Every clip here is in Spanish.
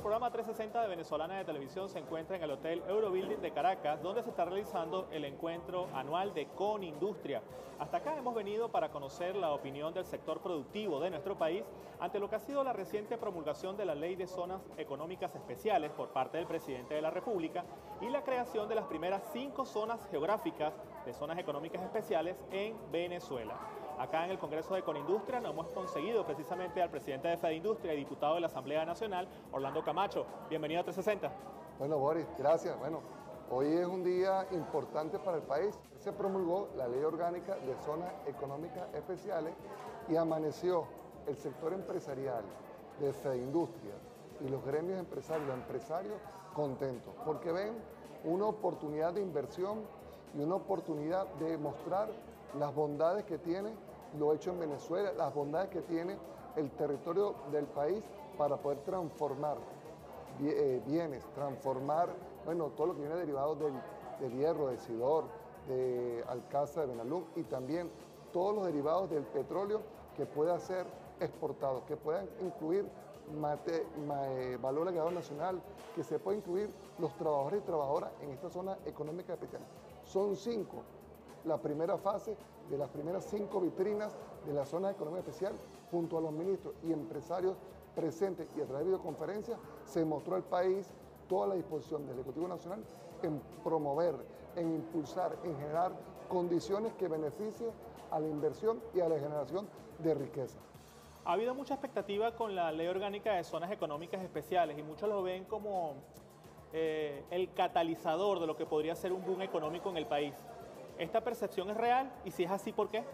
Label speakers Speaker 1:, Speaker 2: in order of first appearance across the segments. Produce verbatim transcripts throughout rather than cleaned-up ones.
Speaker 1: programa trescientos sesenta de Venezolana de Televisión se encuentra en el Hotel Eurobuilding de Caracas, donde se está realizando el encuentro anual de Conindustria. Hasta acá hemos venido para conocer la opinión del sector productivo de nuestro país ante lo que ha sido la reciente promulgación de la Ley de Zonas Económicas Especiales por parte del presidente de la República y la creación de las primeras cinco zonas geográficas de zonas económicas especiales en Venezuela. Acá en el Congreso de Conindustria nos hemos conseguido precisamente al presidente de FEDIndustria y diputado de la Asamblea Nacional, Orlando Camacho. Bienvenido a trescientos sesenta.
Speaker 2: Bueno, Boris, gracias. Bueno, hoy es un día importante para el país. Se promulgó la Ley Orgánica de Zonas Económicas Especiales y amaneció el sector empresarial de FEDIndustria y los gremios empresarios, los empresarios contentos, porque ven una oportunidad de inversión y una oportunidad de mostrar las bondades que tiene lo hecho en Venezuela, las bondades que tiene el territorio del país para poder transformar bienes, transformar, bueno, todo lo que viene derivado del, del hierro, del sidor, de Alcázar, de Benalún y también todos los derivados del petróleo que pueda ser exportado, que puedan incluir mate, ma, eh, valor agregado nacional, que se pueda incluir los trabajadores y trabajadoras en esta zona económica especial. Son cinco. La primera fase de las primeras cinco vitrinas de la zona económica especial, junto a los ministros y empresarios presentes y a través de videoconferencia, se mostró al país toda la disposición del Ejecutivo Nacional en promover, en impulsar, en generar condiciones que beneficien a la inversión y a la generación de riqueza.
Speaker 1: Ha habido mucha expectativa con la Ley Orgánica de Zonas Económicas Especiales y muchos lo ven como eh, el catalizador de lo que podría ser un boom económico en el país. ¿Esta percepción es real? Y si es así, ¿por qué?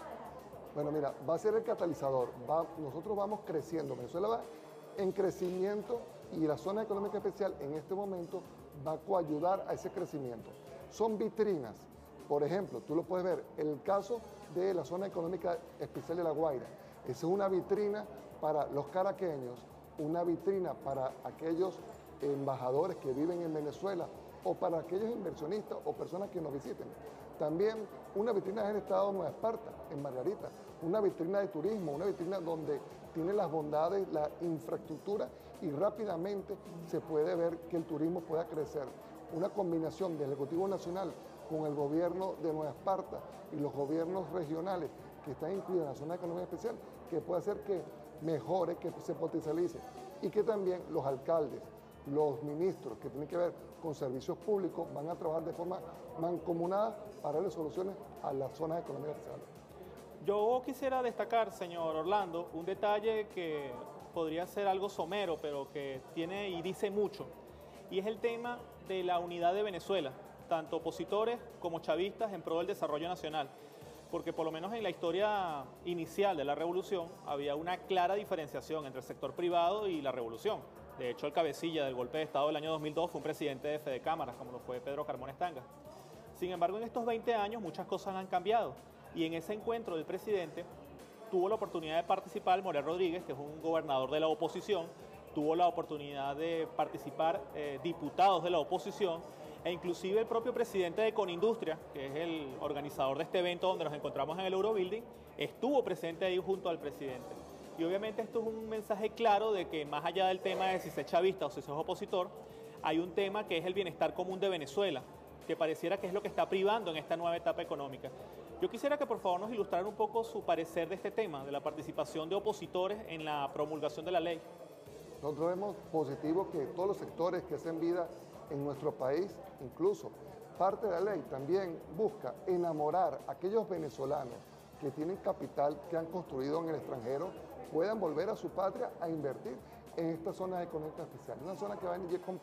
Speaker 2: Bueno, mira, va a ser el catalizador. Va, nosotros vamos creciendo. Venezuela va en crecimiento y la zona económica especial en este momento va a coayudar a ese crecimiento. Son vitrinas. Por ejemplo, tú lo puedes ver, el caso de la zona económica especial de La Guaira. Esa es una vitrina para los caraqueños, una vitrina para aquellos embajadores que viven en Venezuela o para aquellos inversionistas o personas que nos visiten. También una vitrina en el estado de Nueva Esparta, en Margarita, una vitrina de turismo, una vitrina donde tiene las bondades, la infraestructura y rápidamente se puede ver que el turismo pueda crecer. Una combinación del Ejecutivo Nacional con el gobierno de Nueva Esparta y los gobiernos regionales que están incluidos en la zona económica especial, que puede hacer que mejore, que se potencialice y que también los alcaldes, los ministros que tienen que ver con servicios públicos van a trabajar de forma mancomunada para darle soluciones a las zonas económicas especiales.
Speaker 1: Yo quisiera destacar, señor Orlando, un detalle que podría ser algo somero, pero que tiene y dice mucho, y es el tema de la unidad de Venezuela, tanto opositores como chavistas en pro del desarrollo nacional, porque por lo menos en la historia inicial de la revolución había una clara diferenciación entre el sector privado y la revolución. De hecho, el cabecilla del golpe de Estado del año dos mil dos fue un presidente de Fede Cámaras, como lo fue Pedro Carmona Estanga. Sin embargo, en estos veinte años muchas cosas han cambiado y en ese encuentro del presidente tuvo la oportunidad de participar Morel Rodríguez, que es un gobernador de la oposición, tuvo la oportunidad de participar eh, diputados de la oposición e inclusive el propio presidente de Conindustria, que es el organizador de este evento donde nos encontramos en el Eurobuilding, estuvo presente ahí junto al presidente. Y obviamente esto es un mensaje claro de que más allá del tema de si se es chavista o si se es opositor, hay un tema que es el bienestar común de Venezuela, que pareciera que es lo que está privando en esta nueva etapa económica. Yo quisiera que por favor nos ilustraran un poco su parecer de este tema, de la participación de opositores en la promulgación de la ley.
Speaker 2: Nosotros vemos positivo que todos los sectores que hacen vida en nuestro país, incluso parte de la ley también busca enamorar a aquellos venezolanos que tienen capital que han construido en el extranjero, puedan volver a su patria a invertir en estas zonas económicas especiales. Una zona que va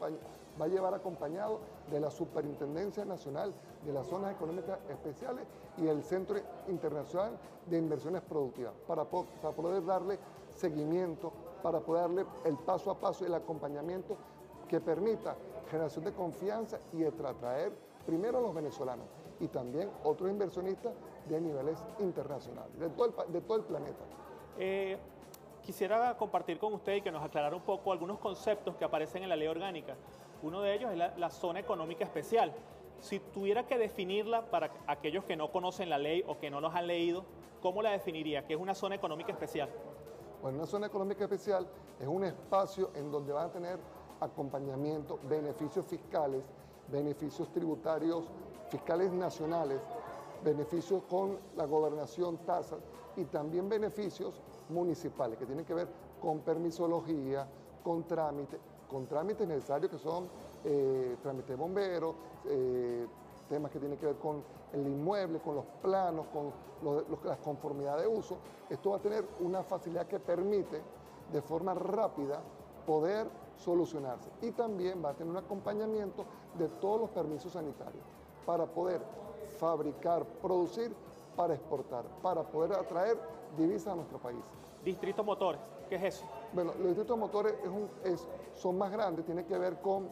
Speaker 2: a, va a llevar acompañado de la Superintendencia Nacional de las Zonas Económicas Especiales y el Centro Internacional de Inversiones Productivas, para, po para poder darle seguimiento, para poder darle el paso a paso, el acompañamiento que permita generación de confianza y de atraer primero a los venezolanos y también otros inversionistas de niveles internacionales, de todo el, de todo el planeta.
Speaker 1: Eh, quisiera compartir con usted y que nos aclarara un poco algunos conceptos que aparecen en la ley orgánica. Uno de ellos es la, la zona económica especial. Si tuviera que definirla para aquellos que no conocen la ley o que no los han leído, ¿cómo la definiría? ¿Qué es una zona económica especial?
Speaker 2: Bueno, una zona económica especial es un espacio en donde van a tener acompañamiento, beneficios fiscales, beneficios tributarios, fiscales nacionales, beneficios con la gobernación, tasas y también beneficios municipales que tienen que ver con permisología, con trámites, con trámites necesarios que son eh, trámites de bomberos, eh, temas que tienen que ver con el inmueble, con los planos, con los, los, las conformidades de uso. Esto va a tener una facilidad que permite de forma rápida poder solucionarse y también va a tener un acompañamiento de todos los permisos sanitarios para poder fabricar, producir, para exportar, para poder atraer divisas a nuestro país.
Speaker 1: Distrito Motores, ¿qué es eso?
Speaker 2: Bueno, los distritos motores es un, es, son más grandes, tiene que ver con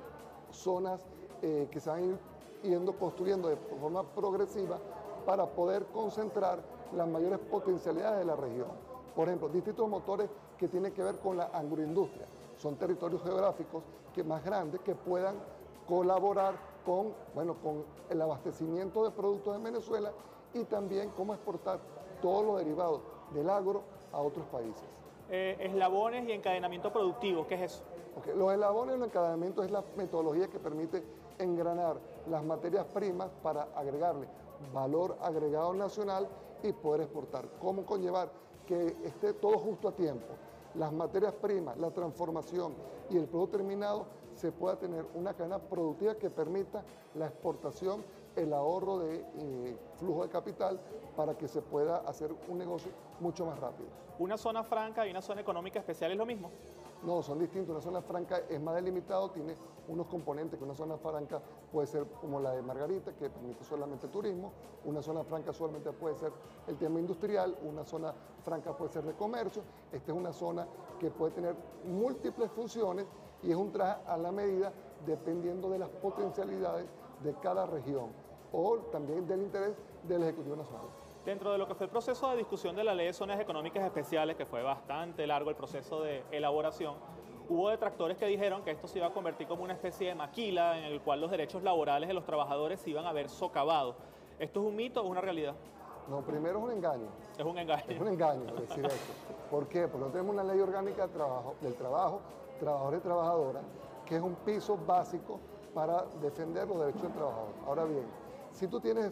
Speaker 2: zonas eh, que se van a ir yendo construyendo de forma progresiva para poder concentrar las mayores potencialidades de la región. Por ejemplo, distritos motores que tienen que ver con la agroindustria. Son territorios geográficos que más grandes que puedan colaborar con, bueno, con el abastecimiento de productos en Venezuela y también cómo exportar todos los derivados del agro a otros países.
Speaker 1: Eh, eslabones y encadenamiento productivo, ¿qué es eso?
Speaker 2: Okay. Los eslabones y los encadenamientos es la metodología que permite engranar las materias primas para agregarle valor agregado nacional y poder exportar. ¿Cómo conllevar que esté todo justo a tiempo? Las materias primas, la transformación y el producto terminado se pueda tener una cadena productiva que permita la exportación, el ahorro de eh, flujo de capital para que se pueda hacer un negocio mucho más rápido.
Speaker 1: ¿Una zona franca y una zona económica especial es lo mismo?
Speaker 2: No, son distintos. Una zona franca es más delimitado, tiene unos componentes que una zona franca puede ser como la de Margarita, que permite solamente turismo. Una zona franca solamente puede ser el tema industrial, una zona franca puede ser de comercio. Esta es una zona que puede tener múltiples funciones y es un traje a la medida dependiendo de las potencialidades de cada región o también del interés del Ejecutivo Nacional.
Speaker 1: Dentro de lo que fue el proceso de discusión de la Ley de Zonas Económicas Especiales, que fue bastante largo el proceso de elaboración, hubo detractores que dijeron que esto se iba a convertir como una especie de maquila en el cual los derechos laborales de los trabajadores se iban a ver socavados. ¿Esto es un mito o es una realidad?
Speaker 2: No, primero es un engaño.
Speaker 1: Es un engaño.
Speaker 2: Es un engaño decir eso. ¿Por qué? Porque no tenemos una ley orgánica de trabajo, del trabajo, trabajadores y trabajadoras, que es un piso básico para defender los derechos del trabajador. Ahora bien, si tú tienes,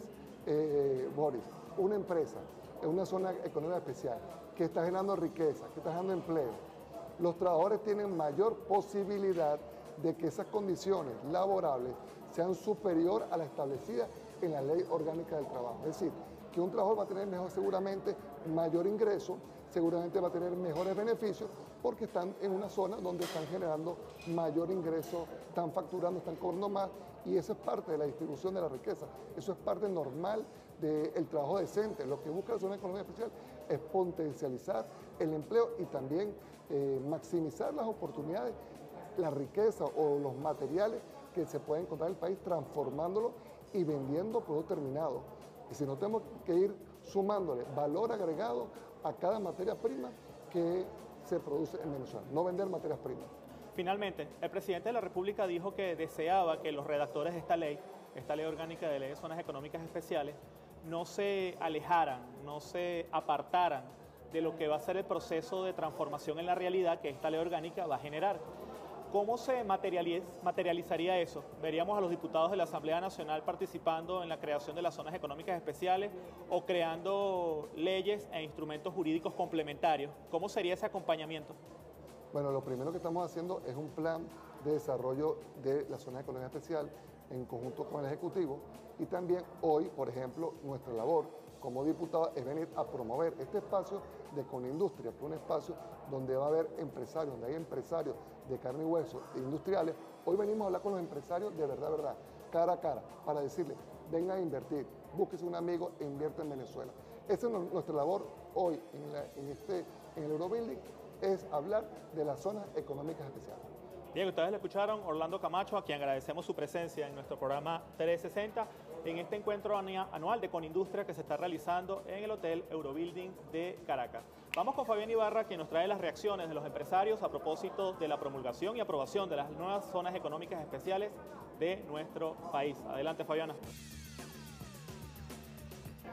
Speaker 2: eh, Boris, una empresa en una zona económica especial que está generando riqueza, que está generando empleo, los trabajadores tienen mayor posibilidad de que esas condiciones laborables sean superior a la establecida en la Ley Orgánica del Trabajo. Es decir, que un trabajador va a tener mejor, seguramente mayor ingreso, seguramente va a tener mejores beneficios porque están en una zona donde están generando mayor ingreso, están facturando, están cobrando más y eso es parte de la distribución de la riqueza. Eso es parte normal del trabajo decente. Lo que busca la zona económica especial es potencializar el empleo y también eh, maximizar las oportunidades, la riqueza o los materiales que se pueden encontrar en el país, transformándolo y vendiendo productos terminados. Y si no, tenemos que ir sumándole valor agregado a cada materia prima que se produce en Venezuela, no vender materias primas.
Speaker 1: Finalmente, el presidente de la República dijo que deseaba que los redactores de esta ley, esta ley orgánica de ley de zonas económicas especiales, no se alejaran, no se apartaran de lo que va a ser el proceso de transformación en la realidad que esta ley orgánica va a generar. ¿Cómo se materializ materializaría eso? ¿Veríamos a los diputados de la Asamblea Nacional participando en la creación de las zonas económicas especiales o creando leyes e instrumentos jurídicos complementarios? ¿Cómo sería ese acompañamiento?
Speaker 2: Bueno, lo primero que estamos haciendo es un plan de desarrollo de la zona económica especial en conjunto con el Ejecutivo y también hoy, por ejemplo, nuestra labor como diputado es venir a promover este espacio de Conindustria, que es un espacio donde va a haber empresarios, donde hay empresarios de carne y hueso e industriales. Hoy venimos a hablar con los empresarios de verdad, verdad, cara a cara, para decirles, vengan a invertir, búsquese un amigo e invierta en Venezuela. Esa es nuestra labor hoy en, la, en, este, en el Eurobuilding, es hablar de las zonas económicas especiales.
Speaker 1: Bien, ustedes le escucharon Orlando Camacho, a quien agradecemos su presencia en nuestro programa trescientos sesenta, en este encuentro anual de Conindustria que se está realizando en el Hotel Eurobuilding de Caracas. Vamos con Fabián Ibarra, quien nos trae las reacciones de los empresarios a propósito de la promulgación y aprobación de las nuevas zonas económicas especiales de nuestro país. Adelante, Fabiana.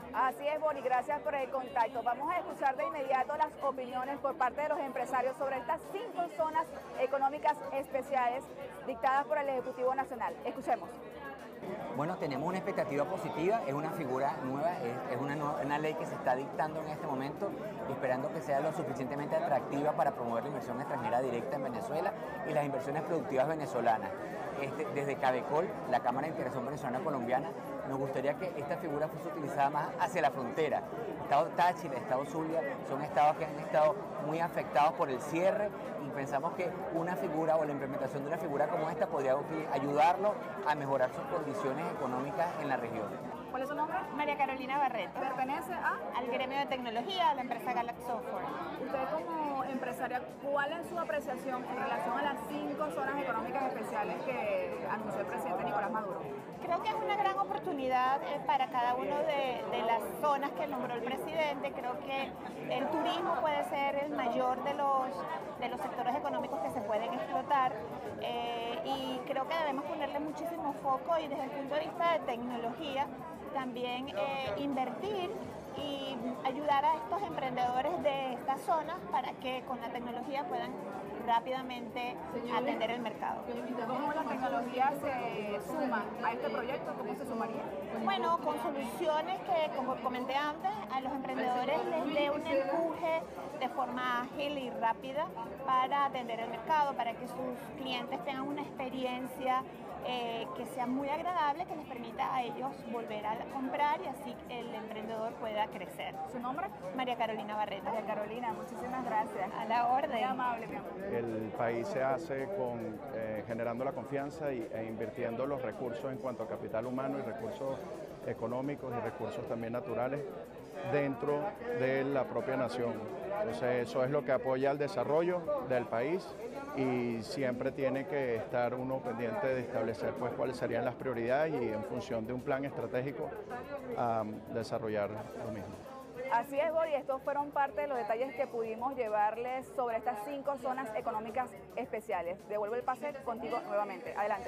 Speaker 3: Así es, Boni, gracias por el contacto. Vamos a escuchar de inmediato las opiniones por parte de los empresarios sobre estas cinco zonas económicas especiales dictadas por el Ejecutivo Nacional. Escuchemos.
Speaker 4: Bueno, tenemos una expectativa positiva, es una figura nueva, es, es una, una ley que se está dictando en este momento, esperando que sea lo suficientemente atractiva para promover la inversión extranjera directa en Venezuela y las inversiones productivas venezolanas. Este, desde Cabecol, la Cámara de Integración Venezolana Colombiana, nos gustaría que esta figura fuese utilizada más hacia la frontera. El estado Táchira, el estado Zulia, son estados que han estado muy afectados por el cierre y pensamos que una figura o la implementación de una figura como esta podría ayudarlo a mejorar sus condiciones económicas en la región.
Speaker 3: ¿Cuál es su nombre?
Speaker 5: María Carolina Barreto.
Speaker 3: ¿Pertenece a?
Speaker 5: Al gremio de tecnología de la empresa Galaxy Software.
Speaker 3: Usted como empresaria, ¿cuál es su apreciación en relación a las cinco zonas económicas especiales que anunció el presidente Nicolás Maduro?
Speaker 5: Creo que es una gran oportunidad eh, para cada una de, de las zonas que nombró el presidente. Creo que el turismo puede ser el mayor de los, de los sectores económicos que se pueden explotar eh, y creo que debemos ponerle muchísimo foco y desde el punto de vista de tecnología también eh, invertir y ayudar a estos emprendedores de estas zonas para que con la tecnología puedan rápidamente atender el mercado.
Speaker 3: ¿Cómo la tecnología se suma a este proyecto? ¿Cómo se sumaría?
Speaker 5: Bueno, con soluciones que, como comenté antes, a los emprendedores les dé un empuje de forma ágil y rápida para atender el mercado, para que sus clientes tengan una experiencia eh, que sea muy agradable, que les permita a ellos volver a comprar y así el emprendedor pueda crecer.
Speaker 3: ¿Su nombre?
Speaker 5: María Carolina Barreto.
Speaker 3: María Carolina, muchísimas gracias.
Speaker 5: A la orden.
Speaker 3: Muy amable, mi amor.
Speaker 6: El país se hace con, eh, generando la confianza y, e invirtiendo los recursos en cuanto a capital humano y recursos económicos y recursos también naturales dentro de la propia nación. Entonces eso es lo que apoya el desarrollo del país y siempre tiene que estar uno pendiente de establecer pues cuáles serían las prioridades y en función de un plan estratégico um, desarrollar lo mismo.
Speaker 3: Así es, Bori, estos fueron parte de los detalles que pudimos llevarles sobre estas cinco zonas económicas especiales. Devuelvo el pase contigo nuevamente. Adelante.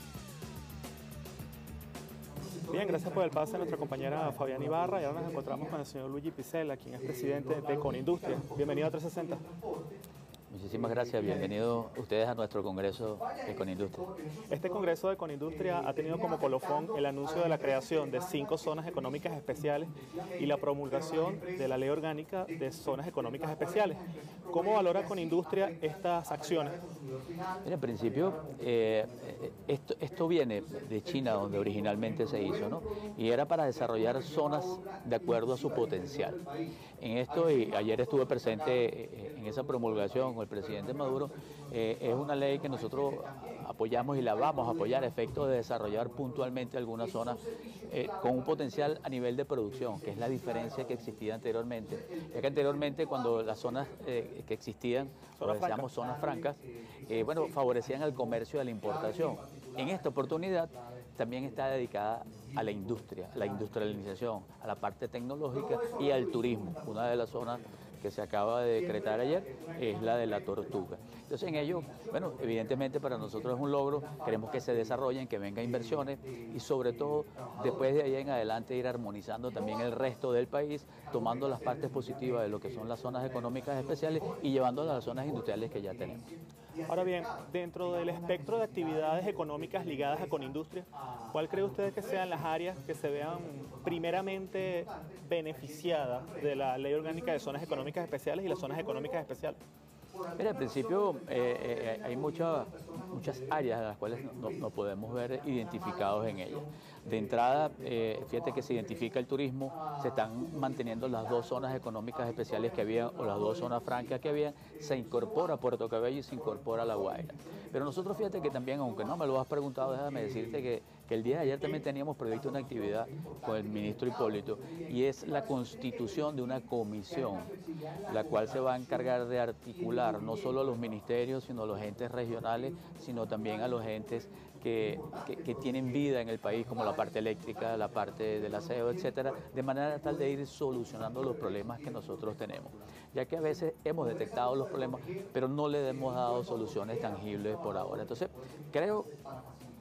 Speaker 1: Bien, gracias por el pase a nuestra compañera Fabián Ibarra y ahora nos encontramos con el señor Luigi Picella, quien es presidente de Conindustria. Bienvenido a trescientos sesenta.
Speaker 7: Muchísimas gracias, bienvenidos ustedes a nuestro Congreso de Conindustria.
Speaker 1: Este Congreso de Conindustria ha tenido como colofón el anuncio de la creación de cinco zonas económicas especiales y la promulgación de la Ley Orgánica de Zonas Económicas Especiales. ¿Cómo valora Conindustria estas acciones?
Speaker 7: Mira, en principio, eh, esto, esto viene de China, donde originalmente se hizo, ¿no? Y era para desarrollar zonas de acuerdo a su potencial. En esto, y ayer estuve presente en esa promulgación con el presidente Maduro, eh, es una ley que nosotros apoyamos y la vamos a apoyar a efectos de desarrollar puntualmente algunas zonas eh, con un potencial a nivel de producción, que es la diferencia que existía anteriormente. Ya que anteriormente cuando las zonas eh, que existían, o decíamos zonas francas, eh, bueno, favorecían el comercio y a la importación. En esta oportunidad también está dedicada a la industria, a la industrialización, a la parte tecnológica y al turismo. Una de las zonas que se acaba de decretar ayer es la de la Tortuga. Entonces en ello, bueno, evidentemente para nosotros es un logro, queremos que se desarrollen, que vengan inversiones y sobre todo después de ahí en adelante ir armonizando también el resto del país, tomando las partes positivas de lo que son las zonas económicas especiales y llevándolas a las zonas industriales que ya tenemos.
Speaker 1: Ahora bien, dentro del espectro de actividades económicas ligadas a Conindustria, ¿cuál cree usted que sean las áreas que se vean primeramente beneficiadas de la Ley Orgánica de Zonas Económicas Especiales y las zonas económicas especiales?
Speaker 7: Mira, al principio eh, eh, hay muchas muchas áreas a las cuales no, no podemos ver identificados en ellas. De entrada, eh, fíjate que se identifica el turismo, se están manteniendo las dos zonas económicas especiales que había o las dos zonas francas que había, se incorpora Puerto Cabello y se incorpora La Guaira. Pero nosotros fíjate que también, aunque no me lo has preguntado, déjame decirte que, que el día de ayer también teníamos previsto una actividad con el ministro Hipólito y es la constitución de una comisión, la cual se va a encargar de articular no solo a los ministerios, sino a los entes regionales, sino también a los entes que, que, que tienen vida en el país, como la parte eléctrica, la parte del aseo, etcétera, de manera tal de ir solucionando los problemas que nosotros tenemos, ya que a veces hemos detectado los problemas, pero no le hemos dado soluciones tangibles por ahora. Entonces, creo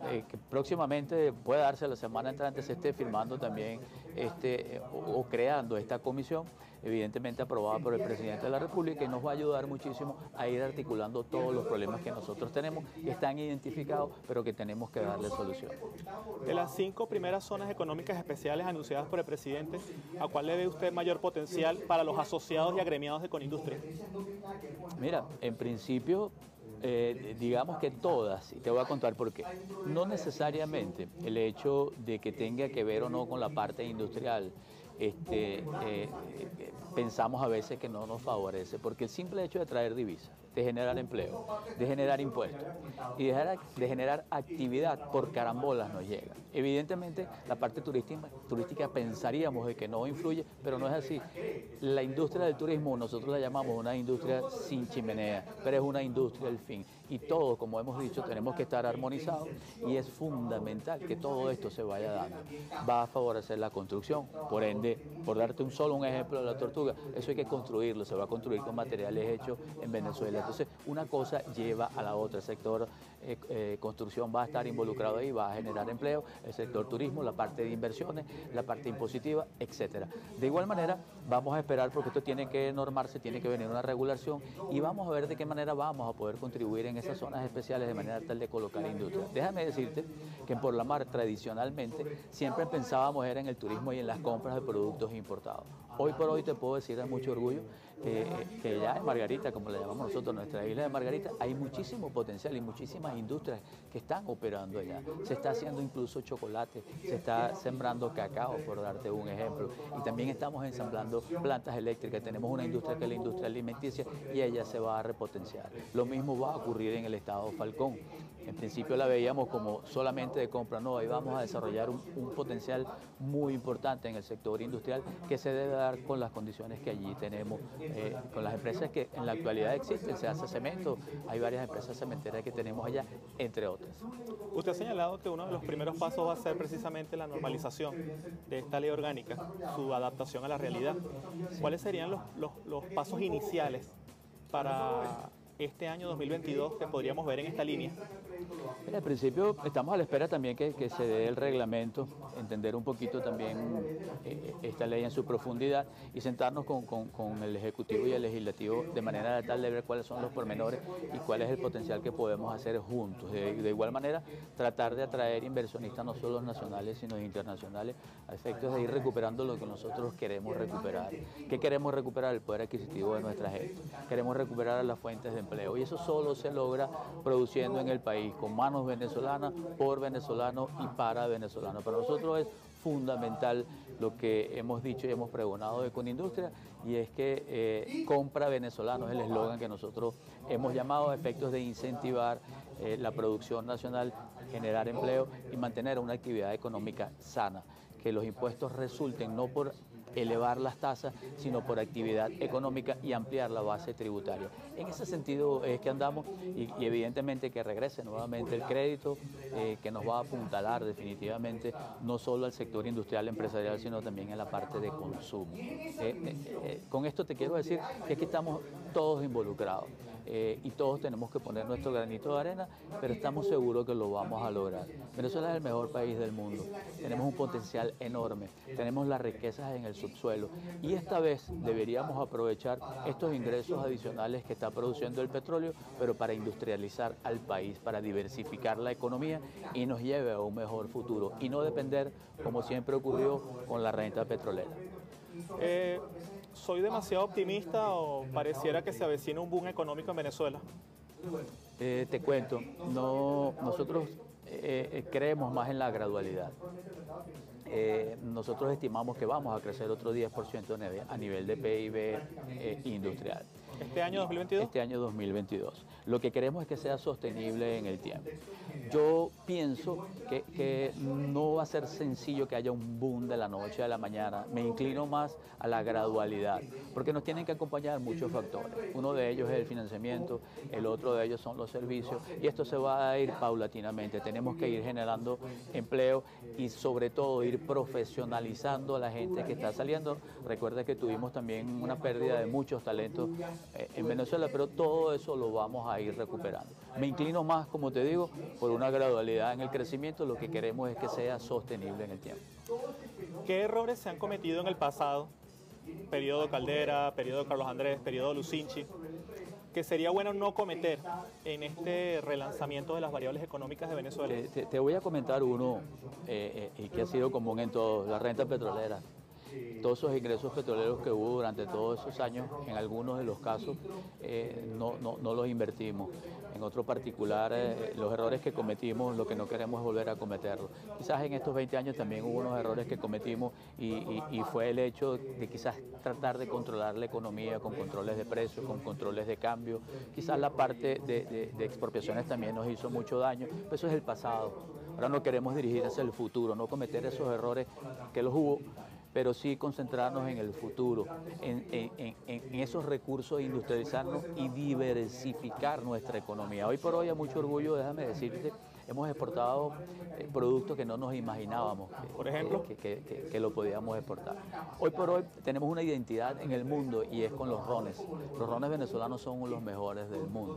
Speaker 7: eh, que próximamente puede darse la semana entrante, se esté firmando también este, eh, o, o creando esta comisión, evidentemente aprobada por el presidente de la República, y nos va a ayudar muchísimo a ir articulando todos los problemas que nosotros tenemos, que están identificados, pero que tenemos que darle solución.
Speaker 1: De las cinco primeras zonas económicas especiales anunciadas por el presidente, ¿a cuál le ve usted mayor potencial para los asociados y agremiados de Conindustria?
Speaker 7: Mira, en principio, eh, digamos que todas, y te voy a contar por qué. No necesariamente el hecho de que tenga que ver o no con la parte industrial, este, eh, eh, pensamos a veces que no nos favorece, porque el simple hecho de traer divisas, de generar empleo, de generar impuestos y de generar, de generar actividad por carambolas nos llega. Evidentemente la parte turística, turística pensaríamos de que no influye, pero no es así. La industria del turismo nosotros la llamamos una industria sin chimenea, pero es una industria al fin. Y todos, como hemos dicho, tenemos que estar armonizados y es fundamental que todo esto se vaya dando. Va a favorecer la construcción, por ende, por darte un solo un ejemplo de la tortuga, eso hay que construirlo, se va a construir con materiales hechos en Venezuela. Entonces, una cosa lleva a la otra. El sector eh, eh, construcción va a estar involucrado ahí, va a generar empleo, el sector turismo, la parte de inversiones, la parte impositiva, etcétera. De igual manera, vamos a esperar, porque esto tiene que normarse, tiene que venir una regulación, y vamos a ver de qué manera vamos a poder contribuir en esas zonas especiales de manera tal de colocar industria. Déjame decirte que en Por la Mar, tradicionalmente, siempre pensábamos era en el turismo y en las compras de productos importados. Hoy por hoy te puedo decir con mucho orgullo eh, que ya en Margarita, como le llamamos nosotros, nuestra isla de Margarita, hay muchísimo potencial y muchísimas industrias que están operando allá. Se está haciendo incluso chocolate, se está sembrando cacao, por darte un ejemplo, y también estamos ensamblando plantas eléctricas. Tenemos una industria que es la industria alimenticia y ella se va a repotenciar. Lo mismo va a ocurrir en el estado Falcón. En principio la veíamos como solamente de compra, no, ahí vamos a desarrollar un, un potencial muy importante en el sector industrial que se debe dar con las condiciones que allí tenemos, eh, con las empresas que en la actualidad existen, se hace cemento, hay varias empresas cementeras que tenemos allá, entre otras.
Speaker 1: Usted ha señalado que uno de los primeros pasos va a ser precisamente la normalización de esta ley orgánica, su adaptación a la realidad. ¿Cuáles serían los, los, los pasos iniciales para este año dos mil veintidós que podríamos ver en esta línea?
Speaker 7: En el principio estamos a la espera también que, que se dé el reglamento, entender un poquito también eh, esta ley en su profundidad y sentarnos con, con, con el Ejecutivo y el Legislativo de manera tal de ver cuáles son los pormenores y cuál es el potencial que podemos hacer juntos. De, de igual manera, tratar de atraer inversionistas no solo nacionales sino internacionales a efectos de ir recuperando lo que nosotros queremos recuperar. ¿Qué queremos recuperar? El poder adquisitivo de nuestra gente. Queremos recuperar las fuentes de empleo y eso solo se logra produciendo en el país con manos venezolanas, por venezolanos y para venezolanos. Para nosotros es fundamental lo que hemos dicho y hemos pregonado de Conindustria, y es que eh, compra venezolano es el eslogan que nosotros hemos llamado a efectos de incentivar eh, la producción nacional, generar empleo y mantener una actividad económica sana, que los impuestos resulten no por elevar las tasas, sino por actividad económica y ampliar la base tributaria. En ese sentido es que andamos y, y evidentemente que regrese nuevamente el crédito eh, que nos va a apuntalar definitivamente no solo al sector industrial empresarial, sino también en la parte de consumo. Eh, eh, eh, con esto te quiero decir que aquí estamos todos involucrados. Eh, y todos tenemos que poner nuestro granito de arena, pero estamos seguros que lo vamos a lograr. Venezuela es el mejor país del mundo, tenemos un potencial enorme, tenemos las riquezas en el subsuelo y esta vez deberíamos aprovechar estos ingresos adicionales que está produciendo el petróleo, pero para industrializar al país, para diversificar la economía y nos lleve a un mejor futuro y no depender, como siempre ocurrió, con la renta petrolera.
Speaker 1: Eh, ¿Soy demasiado optimista o pareciera que se avecina un boom económico en Venezuela?
Speaker 7: Eh, te cuento, no, nosotros eh, eh, creemos más en la gradualidad. Eh, nosotros estimamos que vamos a crecer otro diez por ciento a nivel de P I B eh, industrial.
Speaker 1: ¿Este año dos mil veintidós?
Speaker 7: Este año dos mil veintidós. Lo que queremos es que sea sostenible en el tiempo. Yo pienso que, que no va a ser sencillo que haya un boom de la noche a la mañana. Me inclino más a la gradualidad, porque nos tienen que acompañar muchos factores. Uno de ellos es el financiamiento, el otro de ellos son los servicios, y esto se va a ir paulatinamente. Tenemos que ir generando empleo y sobre todo ir profesionalizando a la gente que está saliendo. Recuerda que tuvimos también una pérdida de muchos talentos en Venezuela, pero todo eso lo vamos a ir recuperando. Me inclino más, como te digo, por una gradualidad en el crecimiento. Lo que queremos es que sea sostenible en el tiempo.
Speaker 1: ¿Qué errores se han cometido en el pasado? Periodo Caldera, periodo Carlos Andrés, periodo Lucinchi, que sería bueno no cometer en este relanzamiento de las variables económicas de Venezuela.
Speaker 7: Te, te, te voy a comentar uno eh, eh, y que ha sido común en todo, la renta petrolera. Todos esos ingresos petroleros que hubo durante todos esos años, en algunos de los casos eh, no, no, no los invertimos. En otro particular, eh, los errores que cometimos, lo que no queremos es volver a cometerlos. Quizás en estos veinte años también hubo unos errores que cometimos y, y, y fue el hecho de quizás tratar de controlar la economía con controles de precios, con controles de cambio. Quizás la parte de, de, de expropiaciones también nos hizo mucho daño, pero eso es el pasado. Ahora no queremos dirigir hacia el futuro, no cometer esos errores que los hubo, pero sí concentrarnos en el futuro, en, en, en esos recursos, industrializarnos y diversificar nuestra economía. Hoy por hoy, a mucho orgullo, déjame decirte, hemos exportado eh, productos que no nos imaginábamos que,
Speaker 1: por ejemplo,
Speaker 7: que, que, que, que lo podíamos exportar. Hoy por hoy tenemos una identidad en el mundo y es con los rones. Los rones venezolanos son los mejores del mundo.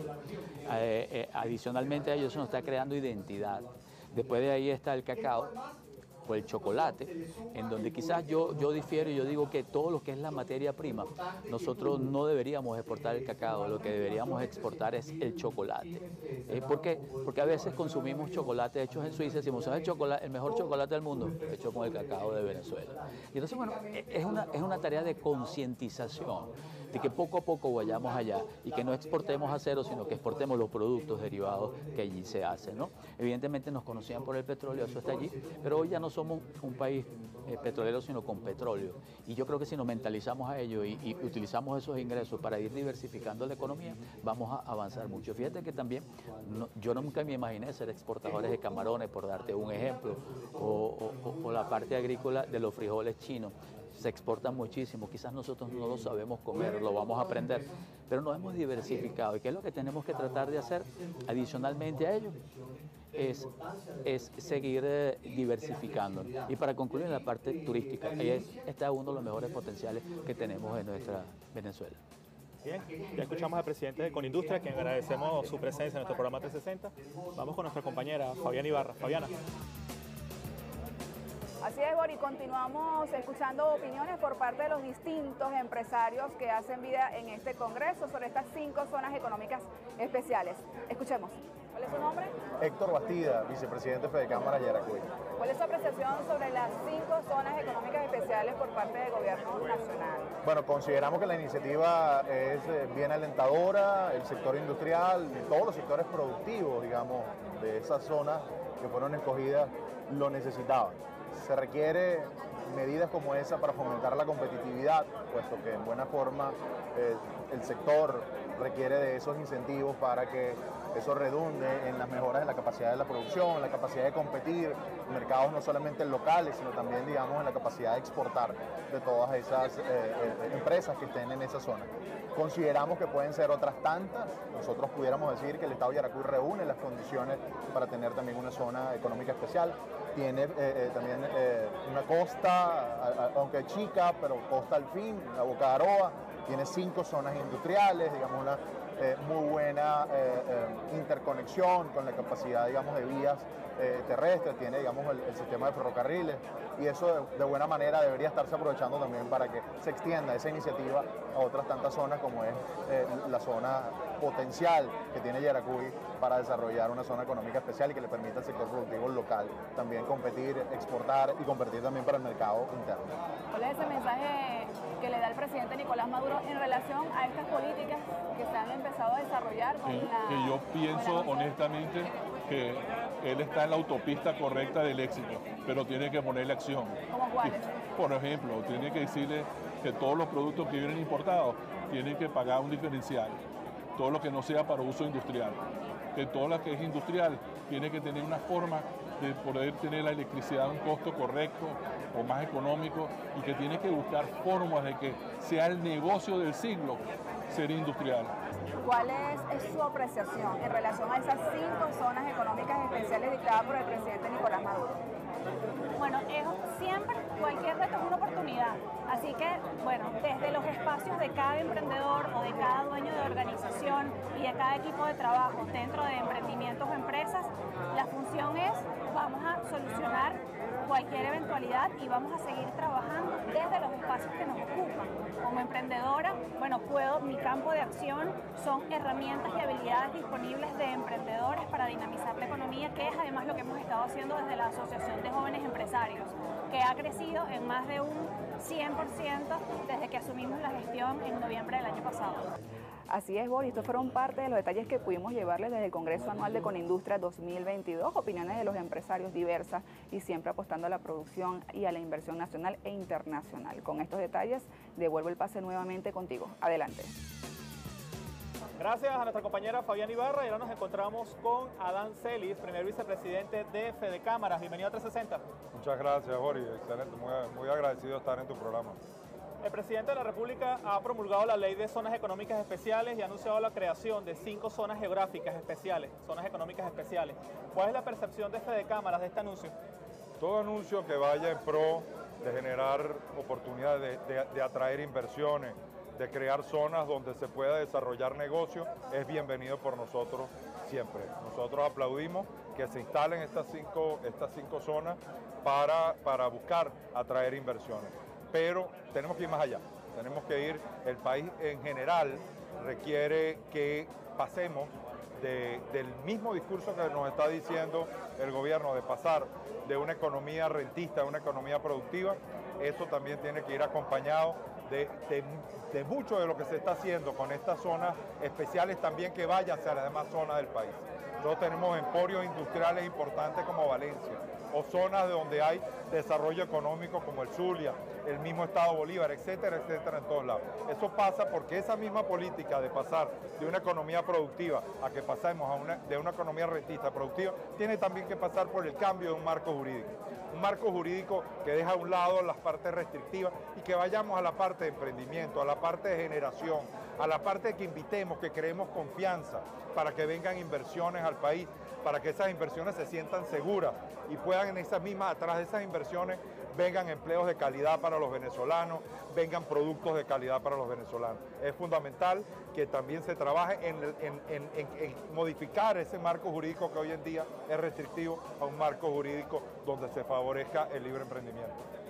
Speaker 7: Eh, eh, adicionalmente a ello, eso nos está creando identidad. Después de ahí está el cacao o el chocolate, en donde quizás yo, yo difiero y yo digo que todo lo que es la materia prima, nosotros no deberíamos exportar el cacao, lo que deberíamos exportar es el chocolate. ¿Eh? ¿Por qué? Porque a veces consumimos chocolate hechos en Suiza, decimos, es el, chocolate, el mejor chocolate del mundo, hecho con el cacao de Venezuela. Y entonces, bueno, es una, es una tarea de concientización, de que poco a poco vayamos allá y que no exportemos acero, sino que exportemos los productos derivados que allí se hacen, ¿no? Evidentemente nos conocían por el petróleo, eso está allí, pero hoy ya no somos un país eh, petrolero, sino con petróleo. Y yo creo que si nos mentalizamos a ello y, y utilizamos esos ingresos para ir diversificando la economía, vamos a avanzar mucho. Fíjate que también no, yo nunca me imaginé ser exportadores de camarones, por darte un ejemplo, o, o, o la parte agrícola de los frijoles chinos. Se exportan muchísimo, quizás nosotros no lo sabemos comer, lo vamos a aprender, pero nos hemos diversificado. ¿Y qué es lo que tenemos que tratar de hacer adicionalmente a ello? Es, es seguir eh, diversificando. Y para concluir en la parte turística, ahí es, está uno de los mejores potenciales que tenemos en nuestra Venezuela.
Speaker 1: Bien, ya escuchamos al presidente de Conindustria, a quien agradecemos su presencia en nuestro programa trescientos sesenta. Vamos con nuestra compañera Fabiana Ibarra. Fabiana.
Speaker 3: Así es, Bori, continuamos escuchando opiniones por parte de los distintos empresarios que hacen vida en este Congreso sobre estas cinco zonas económicas especiales. Escuchemos. ¿Cuál es su nombre?
Speaker 8: Héctor Bastida, vicepresidente de Cámara Yaracuy.
Speaker 3: ¿Cuál es su apreciación sobre las cinco zonas económicas especiales por parte del Gobierno Nacional?
Speaker 8: Bueno, consideramos que la iniciativa es bien alentadora, el sector industrial, todos los sectores productivos, digamos, de esas zonas que fueron escogidas lo necesitaban. Se requiere medidas como esa para fomentar la competitividad, puesto que en buena forma eh, el sector requiere de esos incentivos para que eso redunde en las mejoras de la capacidad de la producción, la capacidad de competir en mercados no solamente locales, sino también, digamos, en la capacidad de exportar de todas esas eh, eh, empresas que estén en esa zona. Consideramos que pueden ser otras tantas. Nosotros pudiéramos decir que el Estado de Yaracuy reúne las condiciones para tener también una zona económica especial. Tiene eh, eh, también eh, una costa, a, a, aunque chica, pero costa al fin, la Boca de Aroa. Tiene cinco zonas industriales, digamos, una eh, muy buena eh, eh, interconexión con la capacidad, digamos, de vías eh, terrestres, tiene, digamos, el, el sistema de ferrocarriles, y eso de, de buena manera debería estarse aprovechando también para que se extienda esa iniciativa a otras tantas zonas, como es eh, la zona potencial que tiene Yaracuy para desarrollar una zona económica especial y que le permita al sector productivo local también competir, exportar y competir también para el mercado interno.
Speaker 3: ¿Cuál es ese mensaje que le da el presidente Nicolás Maduro en relación a estas políticas que se han empezado a desarrollar con
Speaker 9: que,
Speaker 3: la...
Speaker 9: que yo pienso honestamente que él está en la autopista correcta del éxito, pero tiene que ponerle acción.
Speaker 3: ¿Cómo cuáles?
Speaker 9: Por ejemplo, tiene que decirle que todos los productos que vienen importados tienen que pagar un diferencial, todo lo que no sea para uso industrial, que todo lo que es industrial tiene que tener una forma de poder tener la electricidad a un costo correcto o más económico, y que tiene que buscar formas de que sea el negocio del siglo ser industrial.
Speaker 3: ¿Cuál es, es su apreciación en relación a esas cinco zonas económicas especiales dictadas por el presidente Nicolás Maduro?
Speaker 5: Bueno, es siempre cualquier reto es una oportunidad. Así que, bueno, desde los espacios de cada emprendedor o de cada dueño de organización y de cada equipo de trabajo dentro de emprendimientos o empresas, la función es, vamos a solucionar cualquier eventualidad y vamos a seguir trabajando desde los espacios que nos ocupan. Como emprendedora, bueno, puedo, mi campo de acción son herramientas y habilidades disponibles de emprendedores para dinamizar la economía, que es además lo que hemos estado haciendo desde la Asociación de Jóvenes Empresarios, que ha crecido en más de un cien por ciento desde que asumimos la gestión en noviembre del año pasado.
Speaker 3: Así es, Boris, estos fueron parte de los detalles que pudimos llevarles desde el Congreso Anual de Conindustria dos mil veintidós, opiniones de los empresarios diversas y siempre apostando a la producción y a la inversión nacional e internacional. Con estos detalles, devuelvo el pase nuevamente contigo. Adelante.
Speaker 1: Gracias a nuestra compañera Fabián Ibarra y ahora nos encontramos con Adán Celis, primer vicepresidente de Fede Cámaras. Bienvenido a trescientos sesenta.
Speaker 10: Muchas gracias, Boris. Excelente, muy, muy agradecido de estar en tu programa.
Speaker 1: El presidente de la República ha promulgado la ley de zonas económicas especiales y ha anunciado la creación de cinco zonas geográficas especiales, zonas económicas especiales. ¿Cuál es la percepción de Fede Cámaras de este anuncio?
Speaker 10: Todo anuncio que vaya en pro de generar oportunidades, de, de, de atraer inversiones, de crear zonas donde se pueda desarrollar negocio, es bienvenido por nosotros siempre. Nosotros aplaudimos que se instalen estas cinco, estas cinco zonas para, para buscar atraer inversiones. Pero tenemos que ir más allá, tenemos que ir, el país en general requiere que pasemos de, del mismo discurso que nos está diciendo el gobierno de pasar de una economía rentista a una economía productiva. Eso también tiene que ir acompañado de, de, de mucho de lo que se está haciendo con estas zonas especiales también que vaya hacia las demás zonas del país. Nosotros tenemos emporios industriales importantes como Valencia, o zonas de donde hay desarrollo económico como el Zulia, el mismo Estado Bolívar, etcétera, etcétera, en todos lados. Eso pasa porque esa misma política de pasar de una economía productiva a que pasemos a una, de una economía rentista productiva, tiene también que pasar por el cambio de un marco jurídico. Un marco jurídico que deja a un lado las partes restrictivas y que vayamos a la parte de emprendimiento, a la parte de generación, a la parte de que invitemos, que creemos confianza para que vengan inversiones al país, para que esas inversiones se sientan seguras y puedan en esas mismas, atrás de esas inversiones, vengan empleos de calidad para los venezolanos, vengan productos de calidad para los venezolanos. Es fundamental que también se trabaje en, en, en, en, en modificar ese marco jurídico que hoy en día es restrictivo a un marco jurídico donde se favorezca el libre emprendimiento.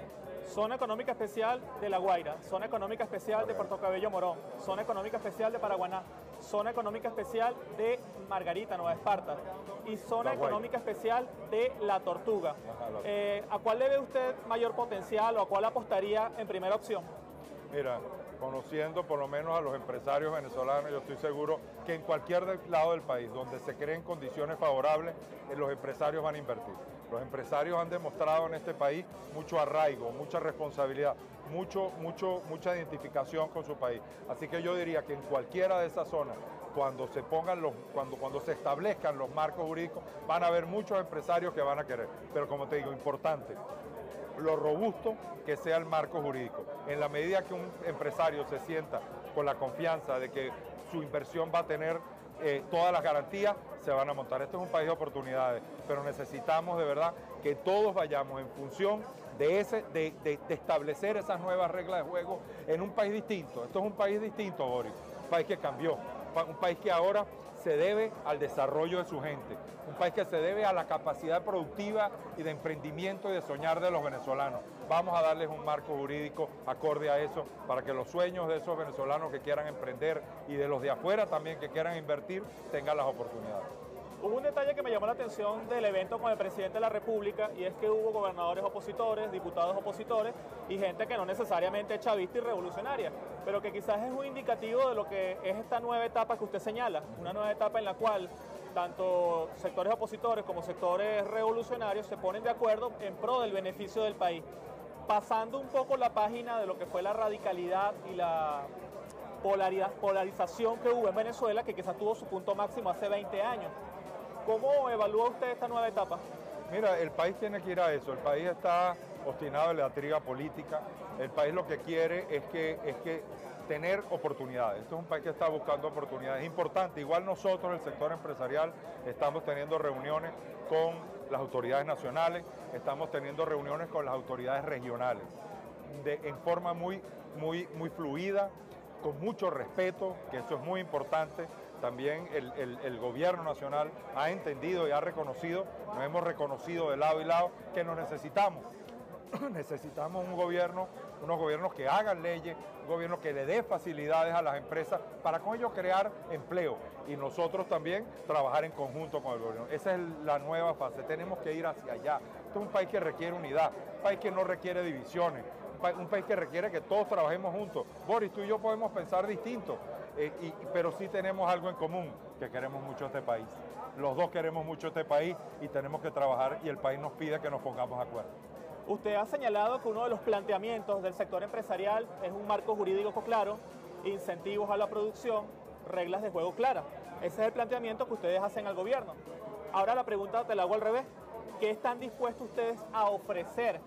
Speaker 1: Zona Económica Especial de La Guaira, Zona Económica Especial de Puerto Cabello Morón, Zona Económica Especial de Paraguaná, Zona Económica Especial de Margarita, Nueva Esparta y Zona Económica Especial de La Tortuga. Eh, ¿A cuál le ve usted mayor potencial o a cuál apostaría en primera opción?
Speaker 10: Mira, conociendo por lo menos a los empresarios venezolanos, yo estoy seguro que en cualquier lado del país donde se creen condiciones favorables, los empresarios van a invertir. Los empresarios han demostrado en este país mucho arraigo, mucha responsabilidad, mucho, mucho, mucha identificación con su país. Así que yo diría que en cualquiera de esas zonas, cuando se pongan los, cuando, cuando se establezcan los marcos jurídicos, van a haber muchos empresarios que van a querer. Pero como te digo, importante, lo robusto que sea el marco jurídico. En la medida que un empresario se sienta con la confianza de que su inversión va a tener eh, todas las garantías, se van a montar. Este es un país de oportunidades, pero necesitamos de verdad que todos vayamos en función de, ese, de, de, de establecer esas nuevas reglas de juego en un país distinto. Esto es un país distinto, Boris, un país que cambió, un país que ahora se debe al desarrollo de su gente, un país que se debe a la capacidad productiva y de emprendimiento y de soñar de los venezolanos. Vamos a darles un marco jurídico acorde a eso para que los sueños de esos venezolanos que quieran emprender y de los de afuera también que quieran invertir tengan las oportunidades.
Speaker 1: Hubo un detalle que me llamó la atención del evento con el presidente de la República y es que hubo gobernadores opositores, diputados opositores y gente que no necesariamente es chavista y revolucionaria, pero que quizás es un indicativo de lo que es esta nueva etapa que usted señala, una nueva etapa en la cual tanto sectores opositores como sectores revolucionarios se ponen de acuerdo en pro del beneficio del país, pasando un poco la página de lo que fue la radicalidad y la polaridad, polarización que hubo en Venezuela, que quizás tuvo su punto máximo hace veinte años. ¿Cómo evalúa usted esta nueva etapa?
Speaker 10: Mira, el país tiene que ir a eso, el país está obstinado en la intriga política, el país lo que quiere es que, es que tener oportunidades, este es un país que está buscando oportunidades, es importante, igual nosotros, el sector empresarial, estamos teniendo reuniones con las autoridades nacionales, estamos teniendo reuniones con las autoridades regionales, de, en forma muy, muy, muy fluida, con mucho respeto, que eso es muy importante. También el, el, el gobierno nacional ha entendido y ha reconocido, nos hemos reconocido de lado y lado que nos necesitamos. Necesitamos un gobierno, unos gobiernos que hagan leyes, un gobierno que le dé facilidades a las empresas para con ello crear empleo y nosotros también trabajar en conjunto con el gobierno. Esa es la nueva fase, tenemos que ir hacia allá. Este es un país que requiere unidad, un país que no requiere divisiones, un, pa un país que requiere que todos trabajemos juntos. Boris, tú y yo podemos pensar distinto, eh, y, pero sí tenemos algo en común, que queremos mucho este país. Los dos queremos mucho este país y tenemos que trabajar y el país nos pide que nos pongamos de acuerdo.
Speaker 1: Usted ha señalado que uno de los planteamientos del sector empresarial es un marco jurídico claro, incentivos a la producción, reglas de juego claras. Ese es el planteamiento que ustedes hacen al gobierno. Ahora la pregunta te la hago al revés. ¿Qué están dispuestos ustedes a ofrecer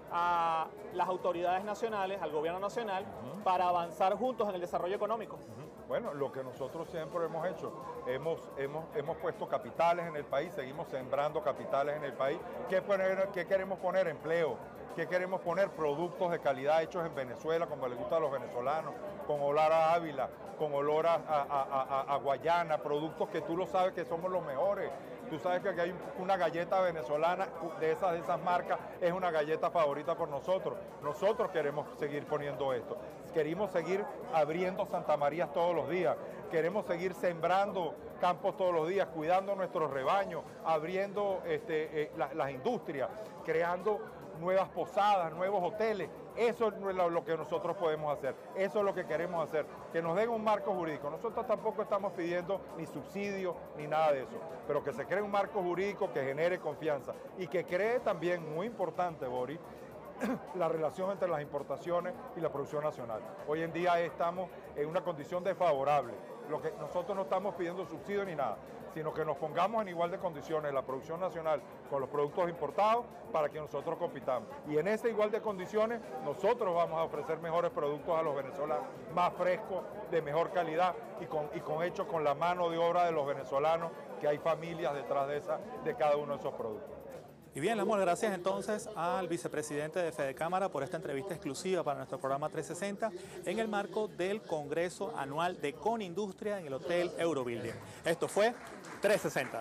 Speaker 1: a las autoridades nacionales, al gobierno nacional, uh-huh. para avanzar juntos en el desarrollo económico?
Speaker 10: Uh-huh. Bueno, lo que nosotros siempre hemos hecho, hemos, hemos, hemos puesto capitales en el país, seguimos sembrando capitales en el país. ¿Qué, poner, qué queremos poner? Empleo. ¿Qué queremos poner? Productos de calidad hechos en Venezuela, como les gusta a los venezolanos, con olor a Ávila, con olor a, a, a, a, a Guayana, productos que tú lo sabes que somos los mejores. Tú sabes que aquí hay una galleta venezolana de esas, de esas marcas, es una galleta favorita por nosotros. Nosotros queremos seguir poniendo esto. Queremos seguir abriendo Santa Marías todos los días. Queremos seguir sembrando campos todos los días, cuidando nuestros rebaños, abriendo este, eh, la, las industrias, creando nuevas posadas, nuevos hoteles. Eso es lo que nosotros podemos hacer, eso es lo que queremos hacer, que nos den un marco jurídico. Nosotros tampoco estamos pidiendo ni subsidio ni nada de eso, pero que se cree un marco jurídico que genere confianza y que cree también, muy importante, Boris, la relación entre las importaciones y la producción nacional. Hoy en día estamos en una condición desfavorable. Lo que nosotros no estamos pidiendo subsidio ni nada, sino que nos pongamos en igual de condiciones la producción nacional con los productos importados para que nosotros compitamos. Y en esa igual de condiciones nosotros vamos a ofrecer mejores productos a los venezolanos, más frescos, de mejor calidad y con, y con hechos con la mano de obra de los venezolanos, que hay familias detrás de, esa, de cada uno de esos productos.
Speaker 1: Y bien, le damos gracias entonces al vicepresidente de Fedecámara por esta entrevista exclusiva para nuestro programa trescientos sesenta en el marco del Congreso Anual de Conindustria en el Hotel Eurobuilding. Esto fue trescientos sesenta.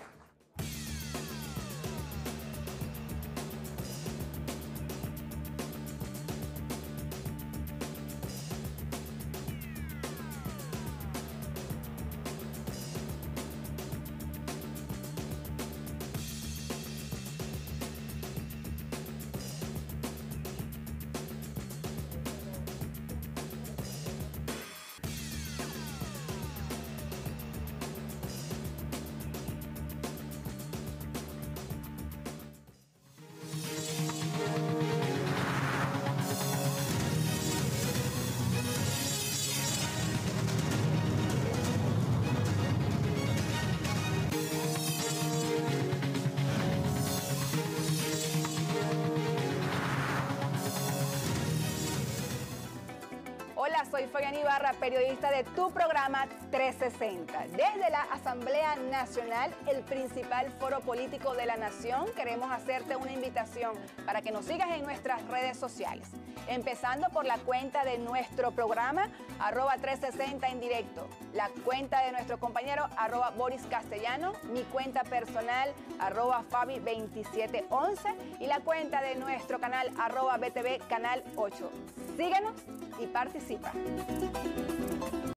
Speaker 3: Hola, soy Fabián Ibarra, periodista de tu programa trescientos sesenta. Desde la Asamblea Nacional, el principal foro político de la nación, queremos hacerte una invitación para que nos sigas en nuestras redes sociales. Empezando por la cuenta de nuestro programa, arroba trescientos sesenta en directo. La cuenta de nuestro compañero, arroba Boris Castellano. Mi cuenta personal, arroba Fabi veintisiete once. Y la cuenta de nuestro canal, arroba B T V Canal ocho. Síguenos y participa.